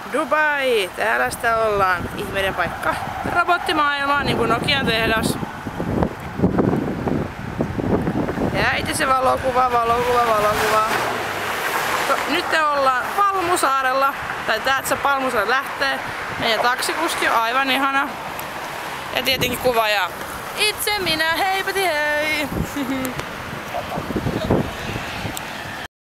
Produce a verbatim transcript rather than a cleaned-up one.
Dubai, täällä sitä ollaan. Ihmeiden paikka. Robottimaailma, niin kuin Nokian tehdas. Ja itse se valokuva, valokuva, valokuva. Nyt ollaan Palmusaarella, tai täältä se Palmusaari lähtee. Meidän taksikuski on aivan ihana. Ja tietenkin kuvaaja. Itse minä, heipati hei!